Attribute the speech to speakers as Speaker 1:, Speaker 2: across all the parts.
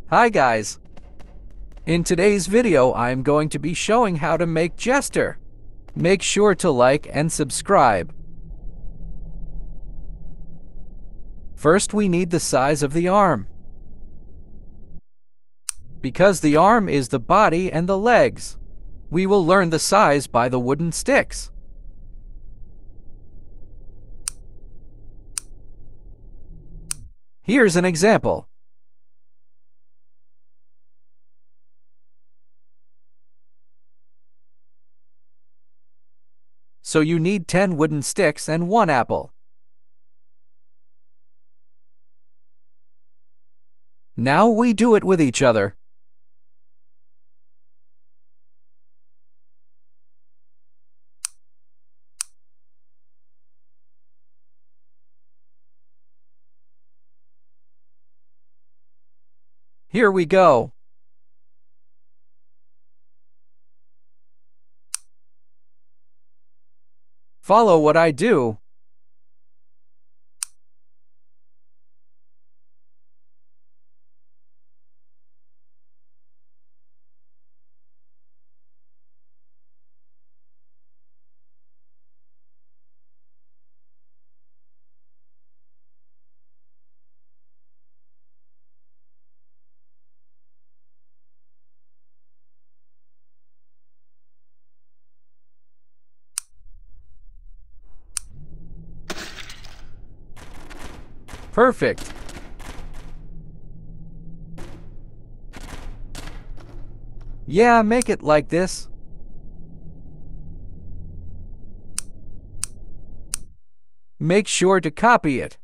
Speaker 1: Hi guys! In today's video, I'm going to be showing how to make Jester. Make sure to like and subscribe. First, we need the size of the arm. Because the arm is the body and the legs, we will learn the size by the wooden sticks. Here's an example. So you need 10 wooden sticks and 1 apple. Now we do it with each other. Here we go. Follow what I do. Perfect. Yeah, make it like this. Make sure to copy it.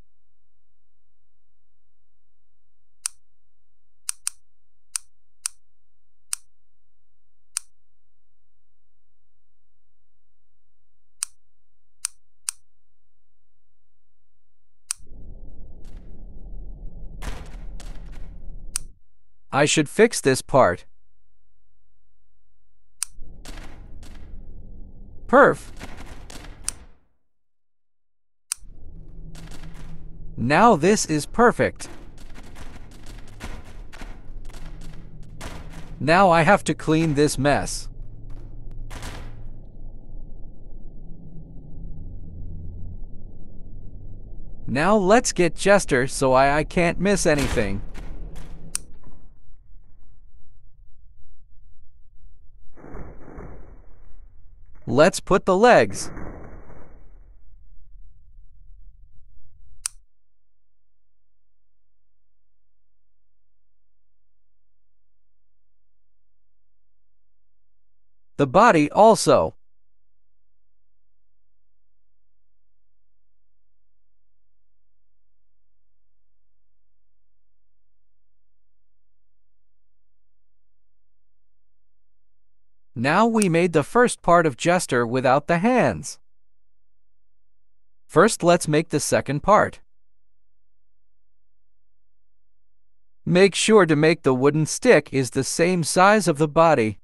Speaker 1: I should fix this part. Perf. Now this is perfect. Now I have to clean this mess. Now let's get Jester so I can't miss anything. Let's put the legs. The body also. Now we made the first part of Jester without the hands. First, let's make the second part. Make sure to make the wooden stick is the same size of the body.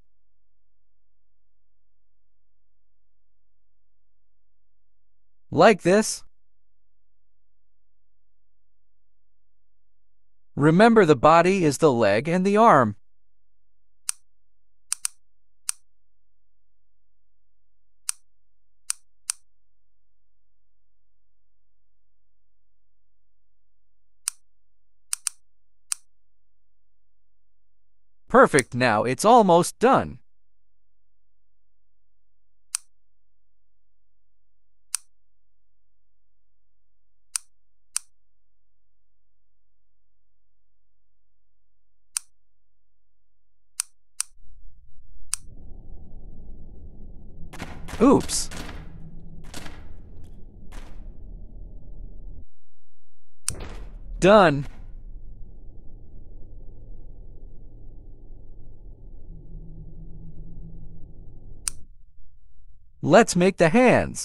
Speaker 1: Like this. Remember, the body is the leg and the arm. Perfect, now it's almost done. Oops. Done. Let's make the hands.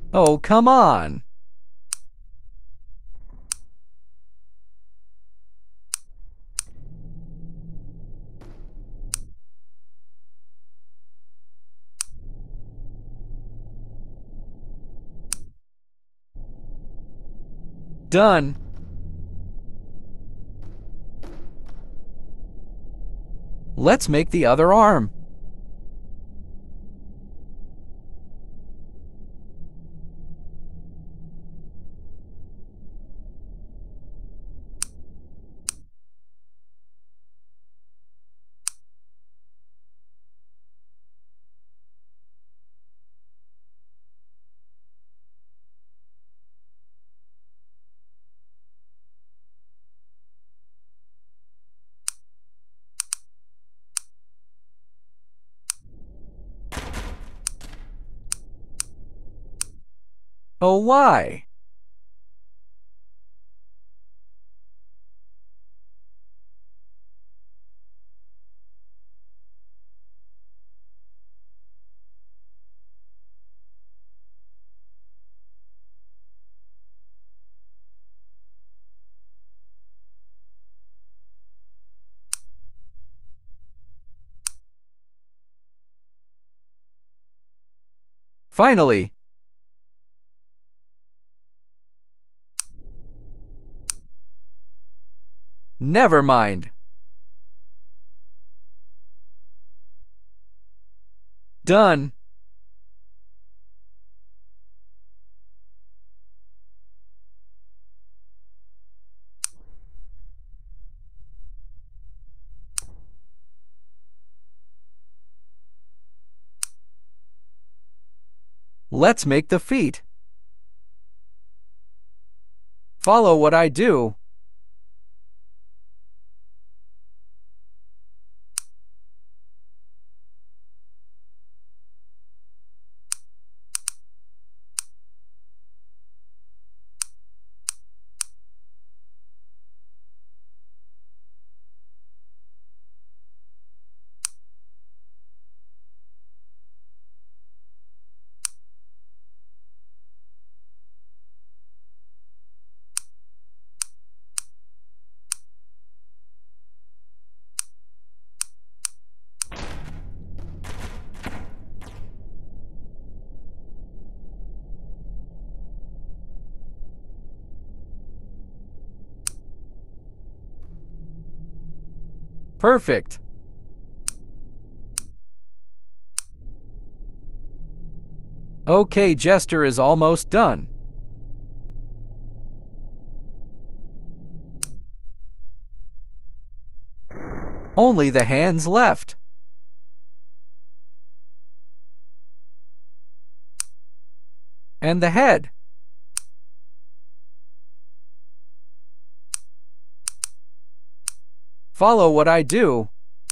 Speaker 1: Oh, come on. Done. Let's make the other arm. Oh, why? Finally. Never mind. Done. Let's make the feet. Follow what I do. Perfect. Okay, Jester is almost done. Only the hands left. And the head. Follow what I do.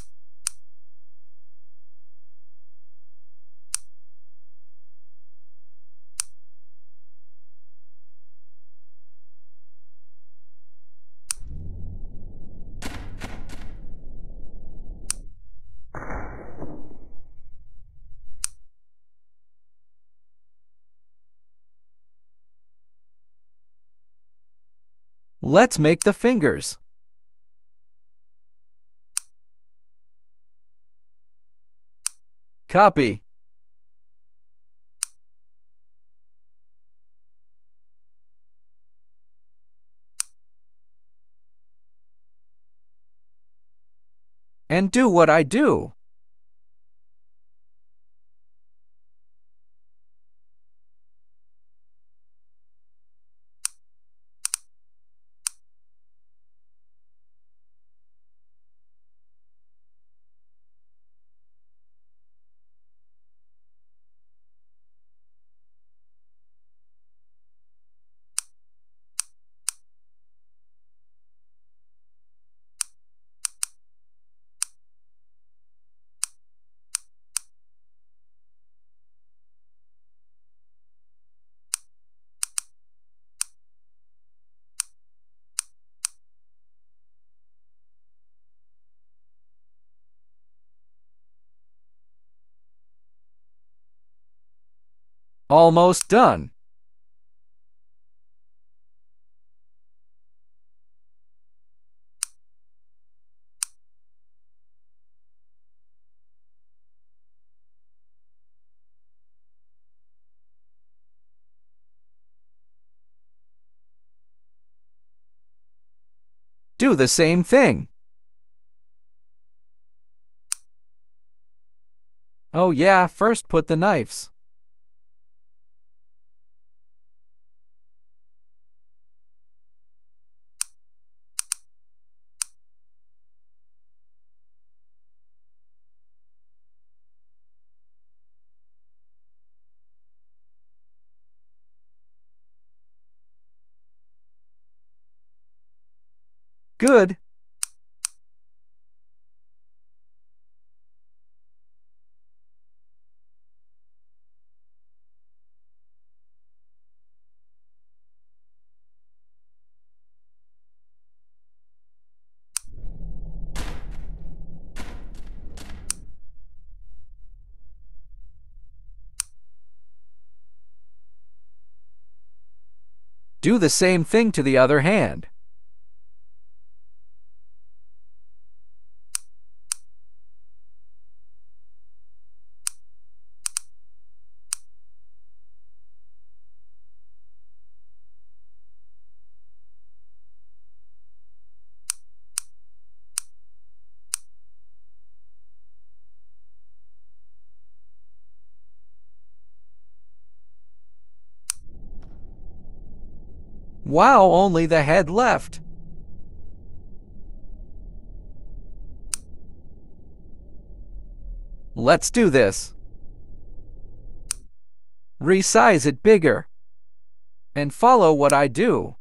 Speaker 1: Let's make the fingers. Copy. And do what I do. Almost done. Do the same thing. Oh yeah, first put the knives. Good. Do the same thing to the other hand. Wow, only the head left. Let's do this. Resize it bigger. And follow what I do.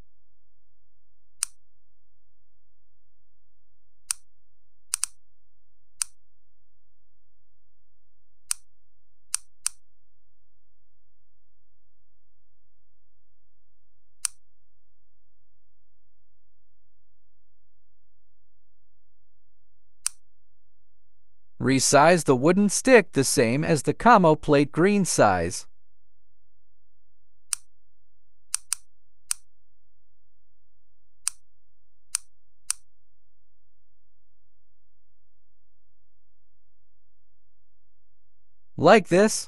Speaker 1: Resize the wooden stick the same as the camo plate green size. Like this.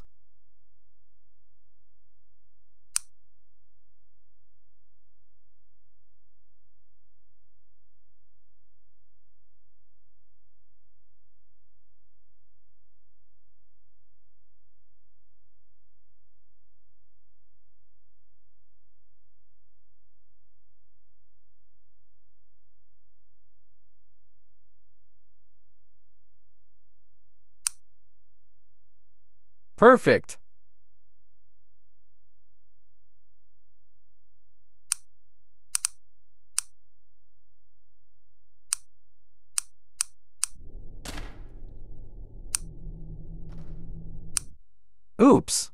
Speaker 1: Perfect. Oops.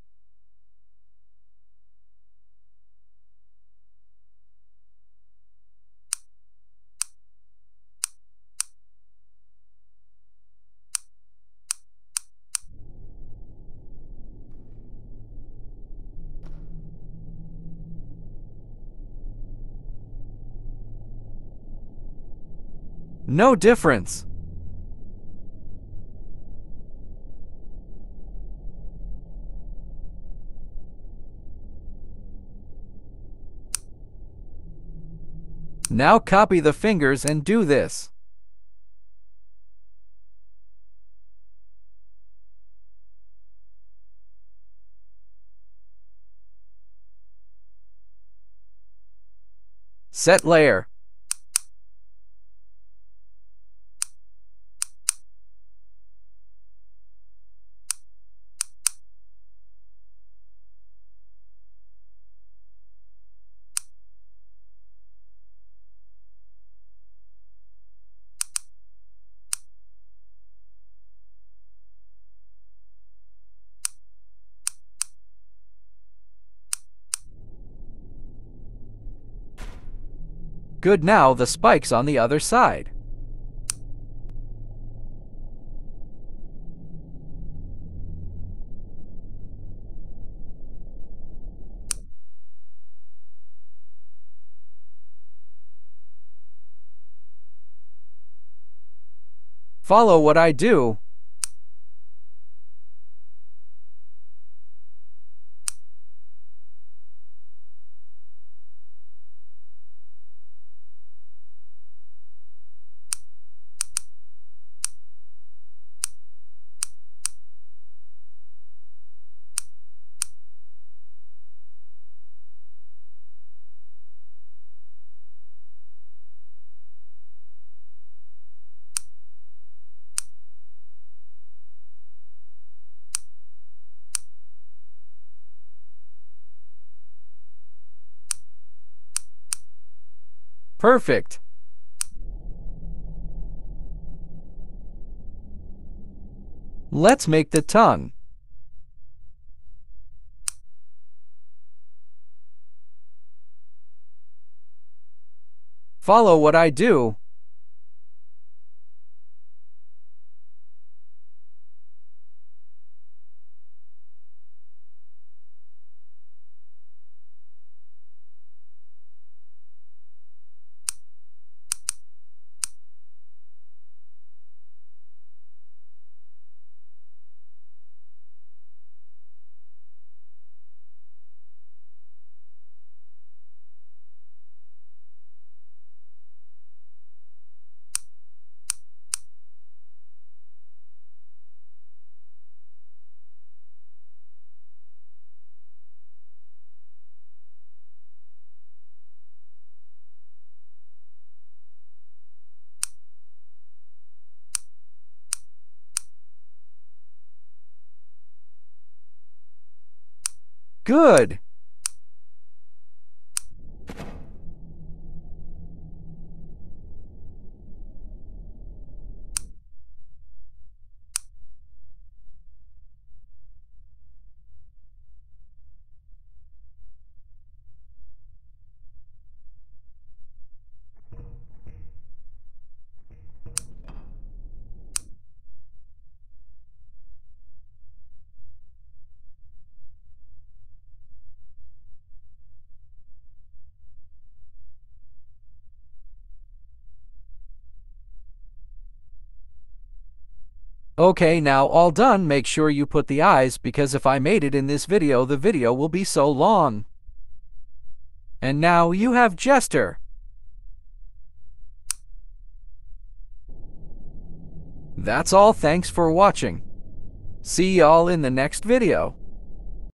Speaker 1: No difference. Now copy the fingers and do this. Set layer. Good, now the spikes on the other side. Follow what I do. Perfect. Let's make the tongue. Follow what I do. Good. Okay, now all done. Make sure you put the eyes, because if I made it in this video, the video will be so long. And now you have Jester. That's all. Thanks for watching. See y'all in the next video.